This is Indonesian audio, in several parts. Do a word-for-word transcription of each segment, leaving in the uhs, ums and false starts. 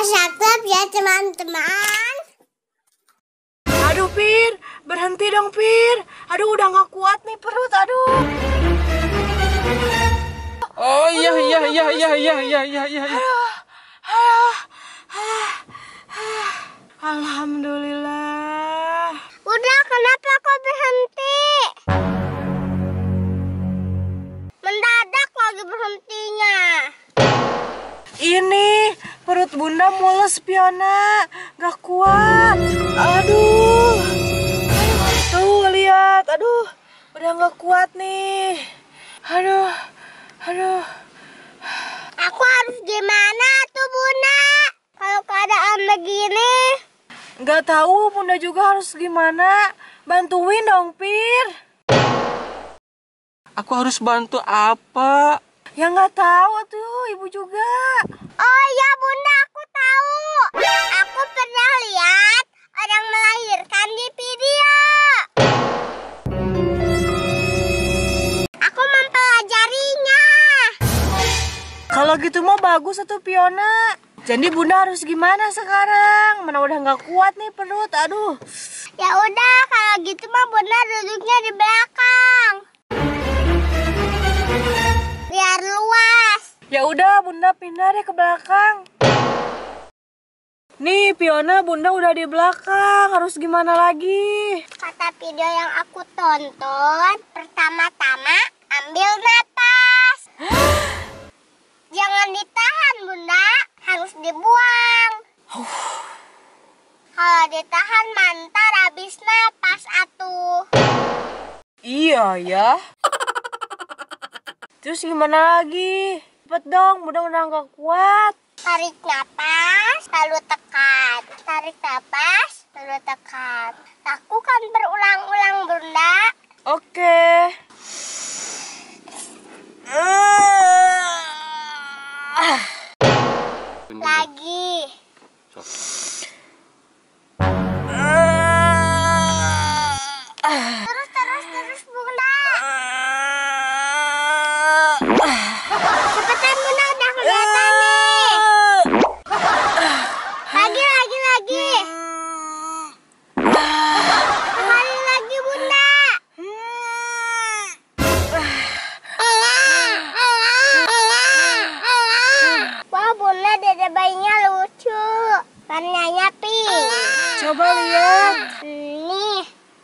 subscribe ya teman-teman. Aduh Pir, berhenti dong Pir. Aduh udah gak kuat nih perut, aduh. Oh iya iya iya iya iya iya iya iya. Aduh, aduh, aduh, aduh. Alhamdulillah. Udah, kenapa kok berhenti? Mendadak lagi berhentinya. Ini perut bunda mules Piona, gak kuat. Aduh, tuh lihat, aduh, udah gak kuat nih. Aduh, aduh. Aku harus gimana tuh bunda? Kalau keadaan begini. Gak tahu bunda juga harus gimana. Bantuin dong Pir. Aku harus bantu apa? Ya nggak tahu tuh ibu juga. Oh ya bunda, aku tahu. Aku pernah lihat orang melahirkan di video. Aku mempelajarinya. Kalau gitu mah bagus tuh Piona. Jadi bunda harus gimana sekarang? Mana udah nggak kuat nih perut, aduh. Ya udah, kalau gitu mah bunda duduknya di belakang. Biar luas. Ya udah bunda pindah deh ke belakang. Nih Piona, bunda udah di belakang. Harus gimana lagi? Kata video yang aku tonton, pertama-tama ambil napas. Jangan ditahan bunda, harus dibuang. Kalau ditahan mantar habis napas atuh. Iya ya. Terus gimana lagi? Cepet dong, bunda udah nggak kuat. Tarik napas, lalu tekan. Tarik napas, lalu tekan. Lakukan berulang-ulang bunda. Oke. Lagi. Terus, terus, terus bunda. Cepetan bunda, udah kelihatan nih. Lagi, lagi, lagi. Sekali lagi bunda. Wah bunda, dada bayinya lucu. Warnanya pink. Coba lihat. Nih.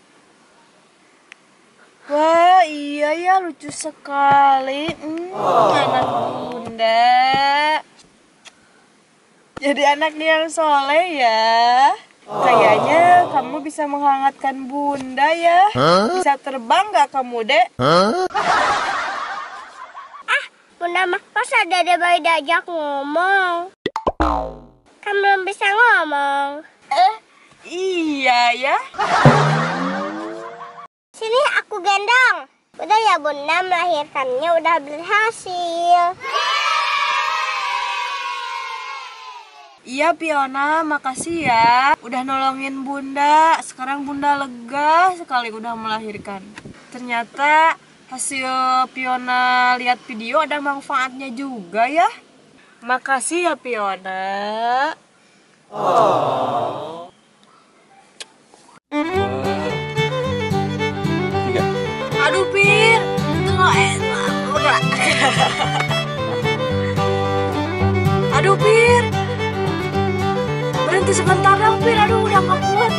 Wah, iya ya, lucu sekali. Hmm, anak bunda. Jadi anak yang soleh ya. Kayaknya kamu bisa menghangatkan bunda ya. Bisa terbang gak kamu, Dek? Ah, bunda mah pas ada bayi diajak ngomong. Kan belum bisa ngomong. Eh, iya ya. Sini aku gendong. Udah ya bunda, melahirkannya udah berhasil. Iya Piona, makasih ya. Udah nolongin bunda. Sekarang bunda lega sekali udah melahirkan. Ternyata hasil Piona lihat video ada manfaatnya juga ya. Makasih ya Piona. Oh. Tiga. Aduh Pir, tengok enak. Aduh Pir, berhenti sebentar dong Pir. Aduh udah gak kuat